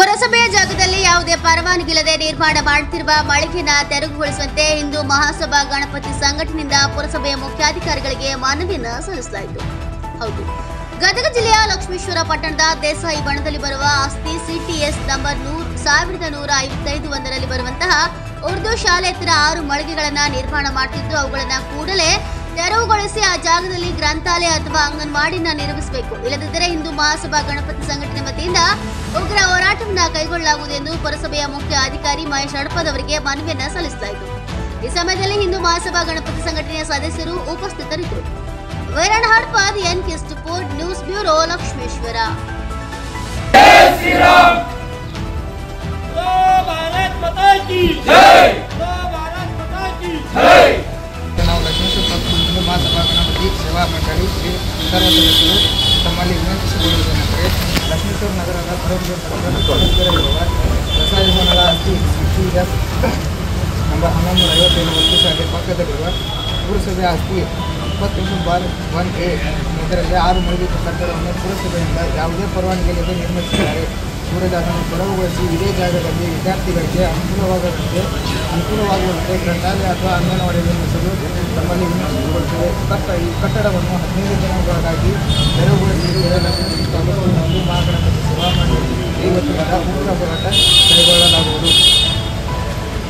ಪುರಸಭೆಯ ಜಾಗದಲ್ಲಿ ಯಾವುದೇ ಪರವಾನಗಿಲ್ಲದೆ ನಿರ್ಮಾಣ ಮಾಡುತ್ತಿರುವ ಮಳಿಗೆಯನ್ನು ತೆರವುಗೊಳಿಸುವಂತೆ ಹಿಂದೂ ಮಹಾಸಭಾ ಗಣಪತಿ ಸಂಘಟನೆಯಿಂದ ಪುರಸಭೆಯ ಮುಖ್ಯಾಧಿಕಾರಿಗಳಿಗೆ ಮನವಿಯನ್ನು ಸಲ್ಲಿಸಲಾಯಿತು. ಹೌದು, ಗದಗ ಜಿಲ್ಲೆಯ ಲಕ್ಷ್ಮೇಶ್ವರ ಪಟ್ಟಣದ ದೇಸಾಯಿ ಬಣದಲ್ಲಿ ಬರುವ ಆಸ್ತಿ ಸಿಟಿಎಸ್ ನಂಬರ್ 1155 ಒಂದರಲ್ಲಿ ಬರುವಂತಹ ಉರ್ದು ಶಾಲೆ ಹತ್ತಿರ 6 ಮಳಿಗೆಗಳನ್ನು ನಿರ್ಮಾಣ ಮಾಡುತ್ತಿದ್ದು ಅವುಗಳನ್ನು ಕೂಡಲೇ ತೆರವುಗೊಳಿಸಿ ಆ ಜಾಗದಲ್ಲಿ ಗ್ರಂಥಾಲಯ ಅಥವಾ ಅಂಗನವಾಡಿನ ನಿರ್ಮಿಸಬೇಕು. ಇಲ್ಲದಿದ್ದರೆ ಹಿಂದೂ ಮಹಾಸಭಾ ಗಣಪತಿ ಸಂಘಟನೆ ವತಿಯಿಂದ ಉಗ್ರ ಹೋರಾಟವನ್ನು ಕೈಗೊಳ್ಳಲಾಗುವುದು ಎಂದು ಪುರಸಭೆಯ ಮುಖ್ಯ ಅಧಿಕಾರಿ ಮಹೇಶ್ ಹಡಪದ್ ಅವರಿಗೆ ಮನವಿಯನ್ನು ಸಲ್ಲಿಸಲಾಯಿತು. ಈ ಸಮಯದಲ್ಲಿ ಹಿಂದೂ ಮಹಾಸಭಾ ಗಣಪತಿ ಸಂಘಟನೆಯ ಸದಸ್ಯರು ಉಪಸ್ಥಿತರಿದ್ದರು. Veeranna Hadapad, NK sport news bureau, Lakshmeshwar. ನಾವು ಲಕ್ಷ್ಮೇಶ್ವರ ಹಿಂದೂ ಮಹಾಸಭಾ ಗಣಪತಿ ಸೇವಾ ಮಂಡಳಿ ಸರ್ವ ಸದಸ್ಯರು ತಮ್ಮಲ್ಲಿ ವಿನಂತಿಸಿಕೊಳ್ಳುವುದೇನೆಂದರೆ ಲಕ್ಷ್ಮೇಶ್ವರ ನಗರದ ಪರವಾಗಿರುವ ದೇಸಾಯಿ ಭವನದ ಆಸ್ತಿ ಸಿಟಿಎಸ್ ನಂಬರ್ 1155 ಒಂದು ಶಾಲೆ ಪಕ್ಕದಲ್ಲಿರುವ ಪುರಸಭೆ ಆಸ್ತಿ 29/1A ಇದರಲ್ಲಿ 6 ಮಳಿಗೆ ಕಟ್ಟಡವನ್ನು ಪುರಸಭೆಯಿಂದ ಯಾವುದೇ ಪರವಾನಗಿಯಿಲ್ಲದೆ ನಿರ್ಮಿಸಿದ್ದಾರೆ. ಅದನ್ನು ತೆರವುಗೊಳಿಸಿ ಇದೇ ಜಾಗದಲ್ಲಿ ವಿದ್ಯಾರ್ಥಿಗಳಿಗೆ ಅನುಕೂಲವಾಗುವಂತೆ ಗ್ರಂಥಾಲಯ ಅಥವಾ ಅಂಗನವಾಡಿ ನಿರ್ಮಿಸಲು ತಮ್ಮಲ್ಲಿ ವಿನಂತಿಸಿಕೊಳ್ಳುತ್ತೇವೆ. ಈ ಕಟ್ಟಡವನ್ನು 15 ದಿನಗಳಾಗಿ ತೆರವುಗೊಳಿಸಿ ತಾಲೂಕು ಹಿಂದೂ ಮಹಾಗಣಪತಿ ಸೇವಾ ಮಂಡಳಿ ಇವತ್ತಿನಿಂದ ಉಗ್ರ ಹೋರಾಟ ಕೈಗೊಳ್ಳಲಾಗುವುದು.